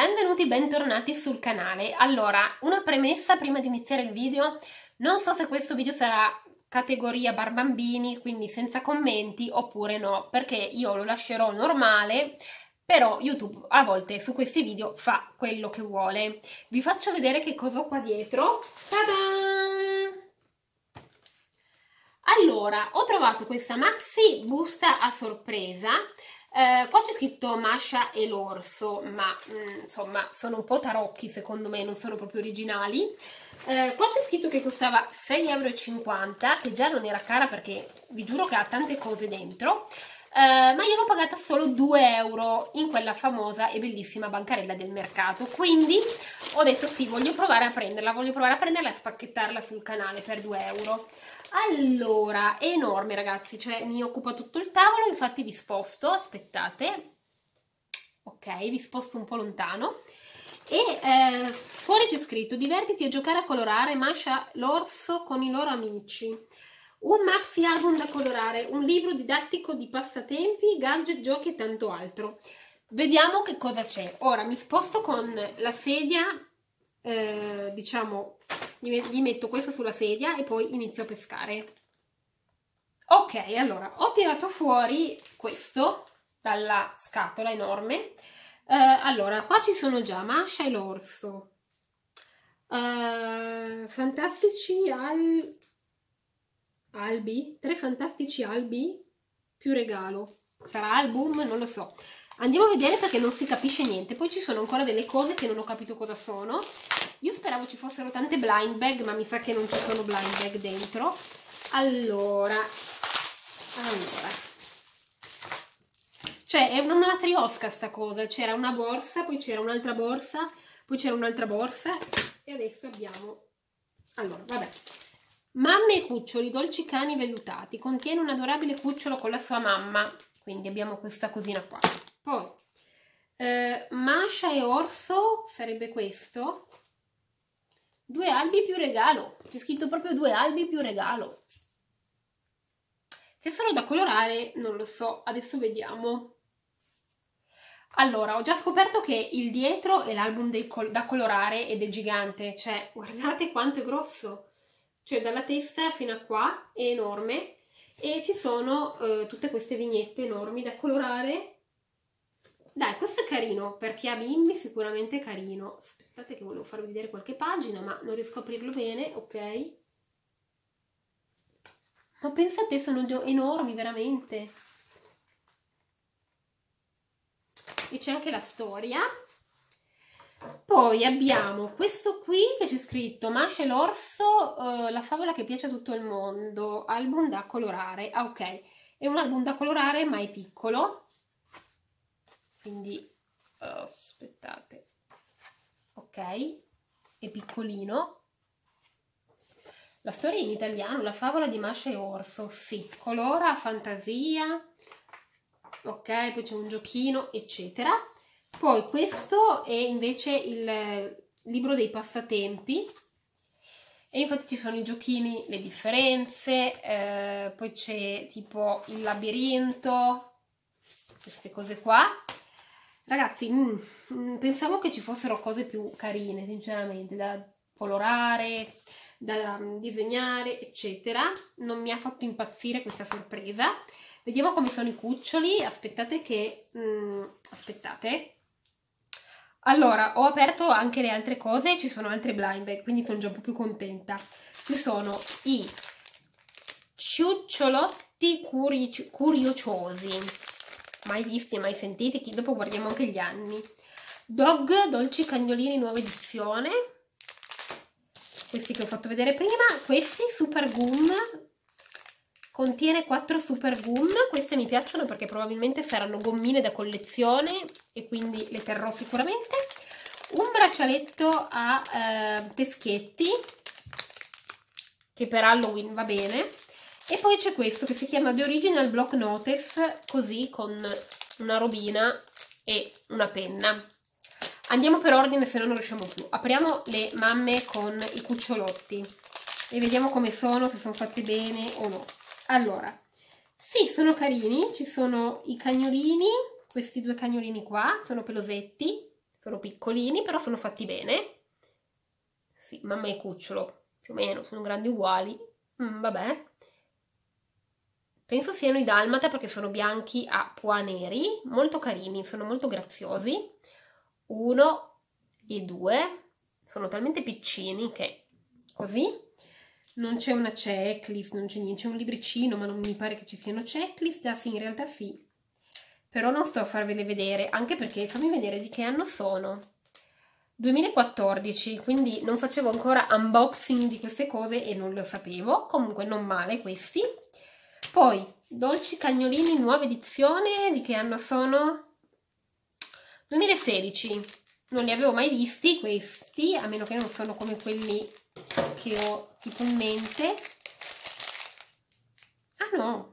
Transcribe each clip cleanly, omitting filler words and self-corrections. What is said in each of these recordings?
benvenuti, bentornati sul canale. Allora, una premessa prima di iniziare il video: non so se questo video sarà categoria barbambini, quindi senza commenti, oppure no, perché io lo lascerò normale, però YouTube a volte su questi video fa quello che vuole. Vi faccio vedere che cosa ho qua dietro. Ta-da! Allora, ho trovato questa maxi busta a sorpresa. Qua c'è scritto Masha e l'orso, ma insomma sono un po' tarocchi secondo me, non sono proprio originali. Qua c'è scritto che costava 6,50 €, che già non era cara perché vi giuro che ha tante cose dentro, ma io l'ho pagata solo 2 € in quella famosa e bellissima bancarella del mercato, quindi ho detto sì, voglio provare a prenderla e spacchettarla sul canale per 2 €. Allora, è enorme ragazzi, cioè mi occupa tutto il tavolo, infatti vi sposto, aspettate, ok, vi sposto un po' lontano, e fuori c'è scritto: divertiti a giocare a colorare, Masha l'orso con i loro amici, un maxi album da colorare, un libro didattico di passatempi, gadget, giochi e tanto altro. Vediamo che cosa c'è. Ora mi sposto con la sedia, diciamo, gli metto questo sulla sedia e poi inizio a pescare. Ok, allora ho tirato fuori questo dalla scatola enorme. Allora, qua ci sono già Masha e l'orso, fantastici albi, 3 fantastici albi più regalo. Sarà album? Non lo so. Andiamo a vedere perché non si capisce niente. Poi ci sono ancora delle cose che non ho capito cosa sono. Io speravo ci fossero tante blind bag, ma mi sa che non ci sono blind bag dentro. Allora. Cioè, è una matriosca sta cosa. C'era una borsa, poi c'era un'altra borsa, poi c'era un'altra borsa. E adesso abbiamo... Allora, vabbè. Mamme e cuccioli, dolci cani vellutati. Contiene un adorabile cucciolo con la sua mamma. Quindi abbiamo questa cosina qua. Poi, Masha e orso, sarebbe questo. 2 albi più regalo. C'è scritto proprio 2 albi più regalo. Se sono da colorare, non lo so. Adesso vediamo. Allora, ho già scoperto che il dietro è l'album da colorare ed è gigante. Cioè, guardate quanto è grosso. Cioè, dalla testa fino a qua è enorme. E ci sono tutte queste vignette enormi da colorare. Dai, questo è carino, per chi ha bimbi sicuramente è carino. Aspettate che volevo farvi vedere qualche pagina, ma non riesco a aprirlo bene, ok? Ma pensate, sono enormi veramente. E c'è anche la storia. Poi abbiamo questo qui che c'è scritto Masha e l'orso, la favola che piace a tutto il mondo, album da colorare. Ah, ok, è un album da colorare ma è piccolo, quindi aspettate, ok, è piccolino. La storia è in italiano, la favola di Masha e orso, sì, colora, fantasia, ok, poi c'è un giochino eccetera. Poi questo è invece il libro dei passatempi e infatti ci sono i giochini, le differenze, poi c'è tipo il labirinto, queste cose qua. Ragazzi, pensavo che ci fossero cose più carine, sinceramente, da colorare, da disegnare, eccetera. Non mi ha fatto impazzire questa sorpresa. Vediamo come sono i cuccioli. Aspettate che... aspettate. Allora, ho aperto anche le altre cose, ci sono altre blind bag, quindi sono già un po' più contenta. Ci sono i ciucciolotti curiosi, mai visti e mai sentiti, che dopo guardiamo anche gli anni. Dog, dolci cagnolini, nuova edizione. Questi che ho fatto vedere prima, questi super gum. Contiene 4 super gum, queste mi piacciono perché probabilmente saranno gommine da collezione e quindi le terrò sicuramente. Un braccialetto a teschietti, che per Halloween va bene. E poi c'è questo che si chiama The Original Block Notice, così con una robina e una penna. Andiamo per ordine, se no non riusciamo più. Apriamo le mamme con i cucciolotti e vediamo come sono, se sono fatti bene o no. Allora, sì, sono carini, ci sono i cagnolini, questi 2 cagnolini qua, sono pelosetti, sono piccolini, però sono fatti bene. Sì, mamma e cucciolo, più o meno, sono grandi uguali. Vabbè. Penso siano i dalmata perché sono bianchi a pois neri, molto carini, sono molto graziosi. 1 e 2, sono talmente piccini che così. Non c'è una checklist, non c'è niente, c'è un libricino, ma non mi pare che ci siano checklist. Ah sì, in realtà sì. Però non sto a farvele vedere, anche perché fammi vedere di che anno sono. 2014, quindi non facevo ancora unboxing di queste cose e non lo sapevo. Comunque non male questi. Poi, dolci cagnolini, nuova edizione, di che anno sono? 2016. Non li avevo mai visti questi, a meno che non sono come quelli che ho tipo in mente. Ah no,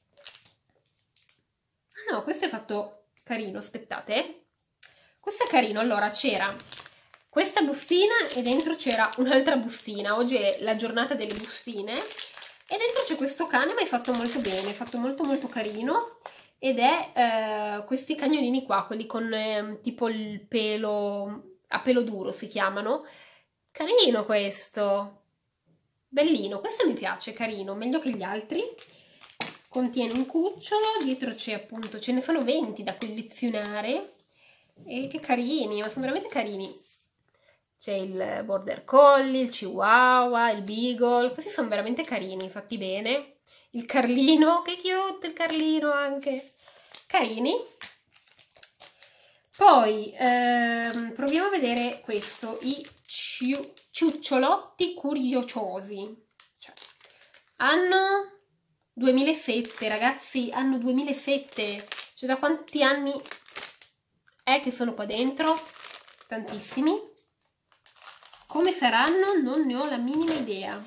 questo è fatto carino, aspettate. Questo è carino, allora c'era questa bustina e dentro c'era un'altra bustina. Oggi è la giornata delle bustine e dentro c'è questo cane, ma è fatto molto bene, è fatto molto molto carino, ed è questi cagnolini qua, quelli con tipo il pelo, a pelo duro si chiamano. Carino questo, bellino, questo mi piace, carino, meglio che gli altri. Contiene un cucciolo, dietro c'è appunto, ce ne sono 20 da collezionare, e che carini, ma sono veramente carini. C'è il border collie, il chihuahua, il beagle, questi sono veramente carini, fatti bene. Il carlino, che cute il carlino anche, carini. Poi proviamo a vedere questo, i ciucciolotti curiosiosi, cioè, anno 2007, ragazzi, anno 2007, cioè da quanti anni è che sono qua dentro? Tantissimi. Come saranno? Non ne ho la minima idea.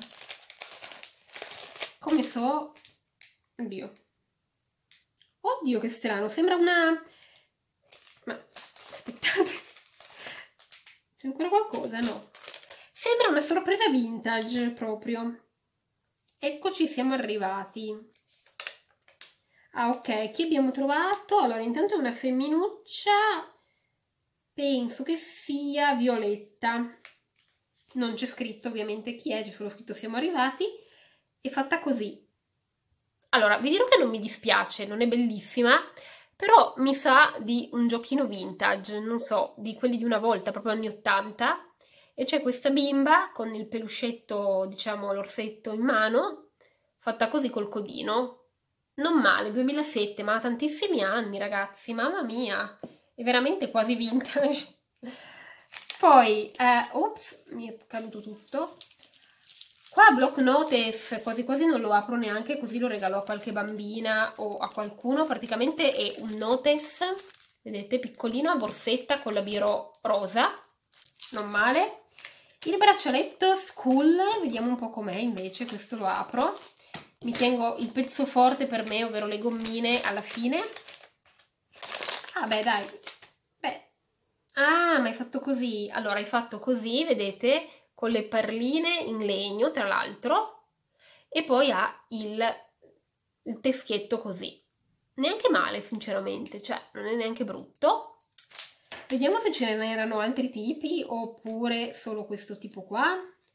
Come so... Oddio. Oddio, che strano. Sembra una... Ma, aspettate. C'è ancora qualcosa? No. Sembra una sorpresa vintage, proprio. Eccoci, siamo arrivati. Ah, ok. Chi abbiamo trovato? Allora, intanto è una femminuccia. Penso che sia Violetta. Non c'è scritto ovviamente chi è, c'è solo scritto siamo arrivati. È fatta così. Allora, vi dirò che non mi dispiace, non è bellissima, però mi sa di un giochino vintage, non so, di quelli di una volta, proprio anni 80, e c'è questa bimba con il peluscetto, diciamo, l'orsetto in mano, fatta così col codino. Non male, 2007, ma ha tantissimi anni, ragazzi, mamma mia, è veramente quasi vintage. Poi, ops, mi è caduto tutto. Qua Block Notice quasi quasi non lo apro neanche, così lo regalo a qualche bambina o a qualcuno. Praticamente è un notice, vedete, piccolino, a borsetta con la biro rosa, non male. Il braccialetto School, vediamo un po' com'è invece, questo lo apro. Mi tengo il pezzo forte per me, ovvero le gommine, alla fine. Ah beh, dai. Beh. Ah, ma hai fatto così. Allora, hai fatto così, vedete, con le perline in legno, tra l'altro, e poi ha il teschietto così. Neanche male, sinceramente, cioè, non è neanche brutto. Vediamo se ce n'erano altri tipi, oppure solo questo tipo qua.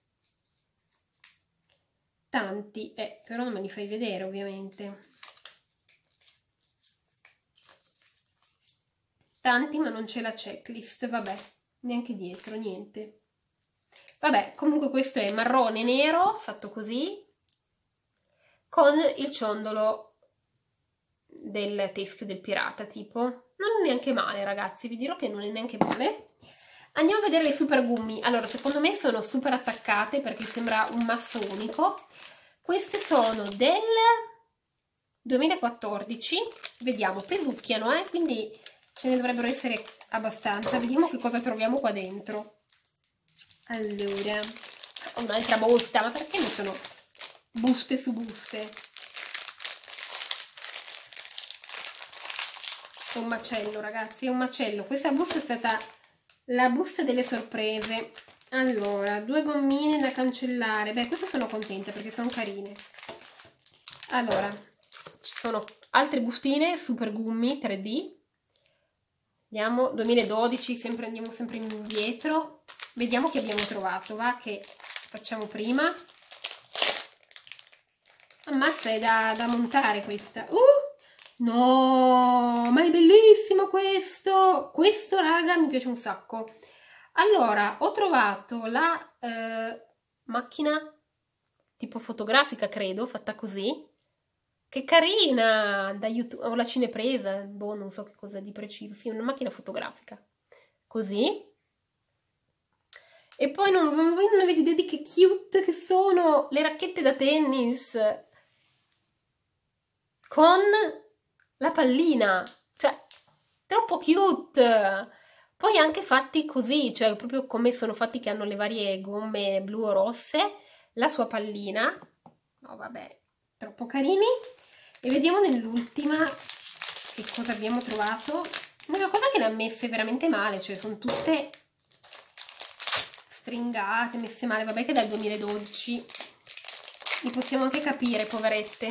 Tanti, però non me li fai vedere, ovviamente. Tanti, ma non c'è la checklist, vabbè, neanche dietro, niente. Vabbè, comunque questo è marrone nero, fatto così, con il ciondolo del teschio del pirata, tipo. Non è neanche male, ragazzi, vi dirò che non è neanche male. Andiamo a vedere le super gummi. Allora, secondo me sono super attaccate perché sembra un masso unico. Queste sono del 2014, vediamo, pesucchiano, quindi ce ne dovrebbero essere abbastanza. Vediamo che cosa troviamo qua dentro. Allora, un'altra busta, ma perché mettono buste su buste? È un macello, ragazzi, è un macello. Questa busta è stata la busta delle sorprese. Allora, 2 gommine da cancellare. Beh, queste sono contenta perché sono carine. Allora, ci sono altre bustine super gummi 3D. Andiamo, 2012, sempre andiamo sempre indietro. Vediamo che abbiamo trovato, va, che facciamo prima. Ammazza, è da montare questa. No, ma è bellissimo questo! Questo, raga, mi piace un sacco. Allora, ho trovato la macchina tipo fotografica, credo, fatta così. Che carina! Da YouTube, o la cinepresa, boh, non so che cosa di preciso. Sì, una macchina fotografica. Così. E poi voi non avete idea di che cute che sono le racchette da tennis con la pallina. Cioè, troppo cute! Poi anche fatti così, cioè proprio come sono fatti, che hanno le varie gomme blu o rosse, la sua pallina. No, vabbè, troppo carini. E vediamo nell'ultima che cosa abbiamo trovato. L'unica cosa che le ha messe veramente male, cioè sono tutte stringate, messe male. Vabbè che dal 2012 li possiamo anche capire, poverette.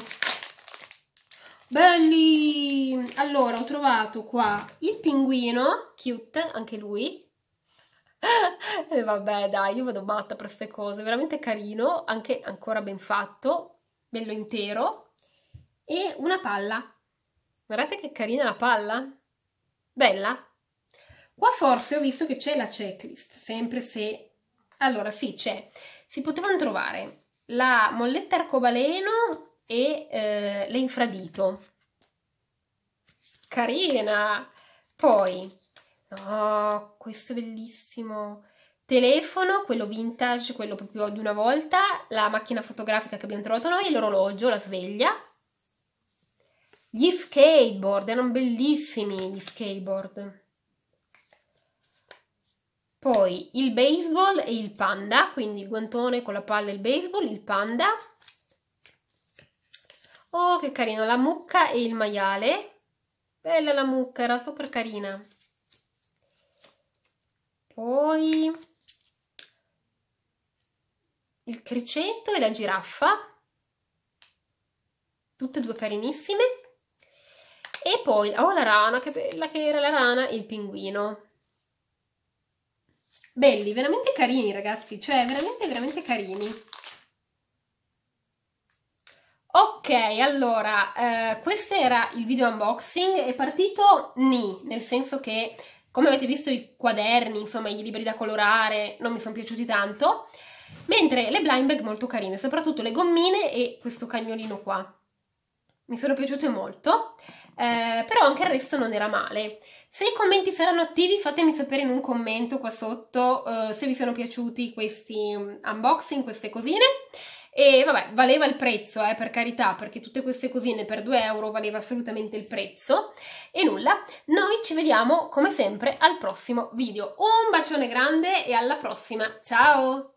Belli! Allora, ho trovato qua il pinguino, cute, anche lui. E vabbè, dai, io vado matta per queste cose. Veramente carino, anche ancora ben fatto, bello intero. E una palla. Guardate che carina la palla. Bella. Qua forse ho visto che c'è la checklist, sempre se... Allora, sì, c'è. Si potevano trovare la molletta arcobaleno e le infradito. Carina! Poi, oh, questo è bellissimo. Telefono, quello vintage, quello proprio di una volta. La macchina fotografica che abbiamo trovato noi, l'orologio, la sveglia. Gli skateboard, erano bellissimi gli skateboard. Poi il baseball e il panda, quindi il guantone con la palla e il baseball, il panda. Oh, che carino, la mucca e il maiale. Bella la mucca, era super carina. Poi il criceto e la giraffa. Tutte e due carinissime. E poi, oh, la rana, che bella che era la rana, e il pinguino. Belli, veramente carini, ragazzi, cioè veramente, veramente carini. Ok, allora, questo era il video unboxing, è partito nel senso che, come avete visto, i quaderni, insomma, i libri da colorare non mi sono piaciuti tanto, mentre le blind bag molto carine, soprattutto le gommine e questo cagnolino qua. Mi sono piaciute molto, però anche il resto non era male. Se i commenti saranno attivi, fatemi sapere in un commento qua sotto se vi sono piaciuti questi unboxing, queste cosine. E vabbè, valeva il prezzo, per carità, perché tutte queste cosine per 2 euro valeva assolutamente il prezzo. E nulla, noi ci vediamo come sempre al prossimo video. Un bacione grande e alla prossima, ciao!